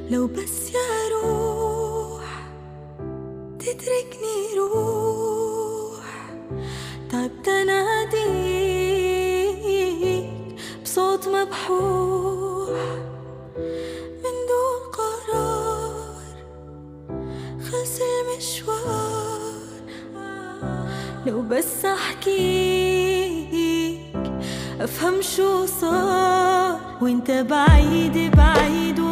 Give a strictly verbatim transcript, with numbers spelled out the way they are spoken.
لو بس يا روح تتركني روح، تعبت اناديك بصوت مبحوح من دون قرار، خلص المشوار. لو بس احكيك افهم شو صار، وانت بعيد بعيد